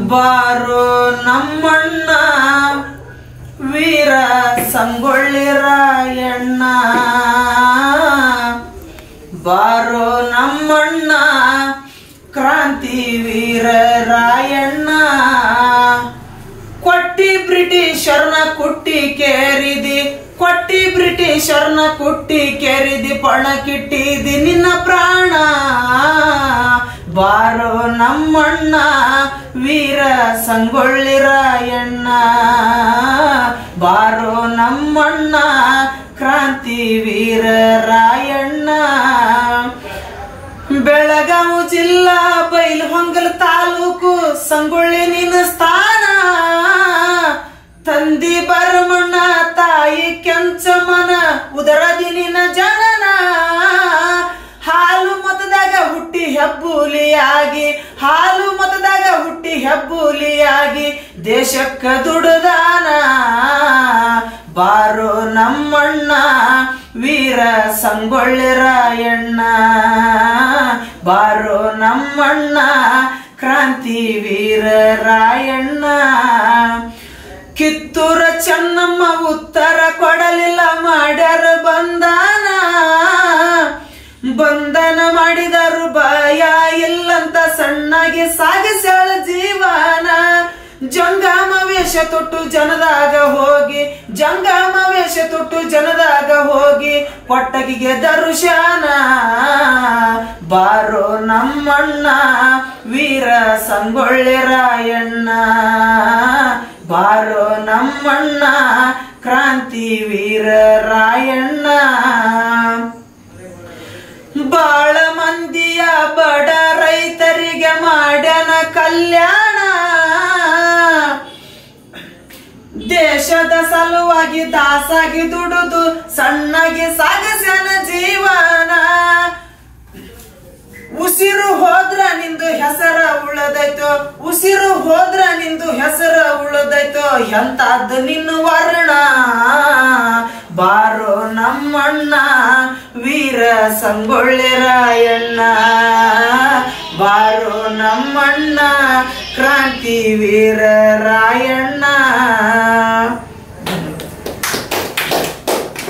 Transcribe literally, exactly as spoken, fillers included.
ಬಾರೋ ನಮ್ಮಣ್ಣ ವೀರ ಸಂಗೊಳ್ಳಿ ರಾಯಣ್ಣ, ಬಾರೋ ನಮ್ಮಣ್ಣ ಕ್ರಾಂತಿ ವೀರ ರಾಯಣ್ಣ. ಕೊಟ್ಟಿ ಬ್ರಿಟಿಷರ್ನ ಕುಟ್ಟಿ ಕೇರಿದಿ, ಕೊಟ್ಟಿ ಬ್ರಿಟಿಷರ್ನ ಕುಟ್ಟಿ ಕೇರಿದಿ, ಪಣಕ್ಕಿಟ್ಟಿದಿ ನಿನ್ನ ಪ್ರಾಣ. ಬಾರೋ ನಮ್ಮಣ್ಣ ವೀರ ಸಂಗೊಳ್ಳಿ ರಾಯಣ್ಣ, ಬಾರೋ ನಮ್ಮಣ್ಣ ಕ್ರಾಂತಿ ವೀರ ರಾಯಣ್ಣ. ಬೆಳಗಾವಿ ಜಿಲ್ಲಾ ಬೈಲಹೊಂಗಲ ತಾಲೂಕು ಸಂಗೊಳ್ಳಿ ನಿನ್ನ ಸ್ಥಾನ. ತಂದಿ ಬರಮಣ್ಣ ತಾಯಿ ಕೆಂಚಮ್ಮನ ಉದರದಿ ನಿನ್ನ ಜನನ. ಹಾಲು ಮತದಾಗ ಹುಟ್ಟಿ ಹೆಬ್ಬುಲಿಯಾಗಿ, ಹಾಲು ಮತದಾಗ ಹುಟ್ಟಿ ಹೆಬ್ಬುಲಿಯಾಗಿ ದೇಶಕ್ಕ ದುಡುದಾನ. ಬಾರೋ ನಮ್ಮಣ್ಣ ವೀರ ಸಂಗೊಳ್ಳಿ ರಾಯಣ್ಣ, ಬಾರೋ ನಮ್ಮಣ್ಣ ಕ್ರಾಂತಿ ವೀರ ರಾಯಣ್ಣ. ಕಿತ್ತೂರ ಚೆನ್ನಮ್ಮ ಉತ್ತರ ಕೊಡಲಿಲ್ಲ ಮಾಡ್ಯಾರ ಬಂಧನ, ಬಂಧನ ಮಾಡಿದರು ಭಯ ಇಲ್ಲಂತ ಸಣ್ಣಗೆ ಸಾಗಿಸ್ಯಾಳ ಜೀವನ. ಜಂಗಮ ವೇಷ ತೊಟ್ಟು ಜನದಾಗ ಹೋಗಿ, ಜಂಗಮ ವೇಷ ತೊಟ್ಟು ಜನದಾಗ ಹೋಗಿ ಕೊಟ್ಟಗಿಗೆ ದರ್ಶನ. ಬಾರೋ ನಮ್ಮಣ್ಣ ವೀರ ಸಂಗೊಳ್ಳಿ ರಾಯಣ್ಣ, ಬಾರೋ ನಮ್ಮಣ್ಣ ಕ್ರಾಂತಿ ವೀರ ರಾಯಣ್ಣ. ಬಾಳ ಮಂದಿಯ ಬಡ ರೈತರಿಗೆ ಮಾಡ್ಯಾನ ಕಲ್ಯಾಣ, ದೇಶದ ಸಲುವಾಗಿ ದಾಸಾಗಿ ದುಡುದು ಸಣ್ಣಗೆ ಸಾಗಿಸ್ಯಾನ ಜೀವನ. ಉಸಿರು ಹೋದ್ರ ನಿಂದು ಹೆಸರ ಉಳದೈತೋ, ಉಸಿರು ಹೋದ್ರ ನಿಂದು ಹೆಸರ ಉಳದೈತೋ ಎಂತಾದ್ದು ನಿನ್ನ ವರ್ಣ. ಬಾರೋ ನಮ್ಮಣ್ಣ ವೀರ ಸಂಗೊಳ್ಳಿ ರಾಯಣ್ಣ, ಬಾರೋ ನಮ್ಮಣ್ಣ ಕ್ರಾಂತಿ ವೀರ ರಾಯಣ್ಣ.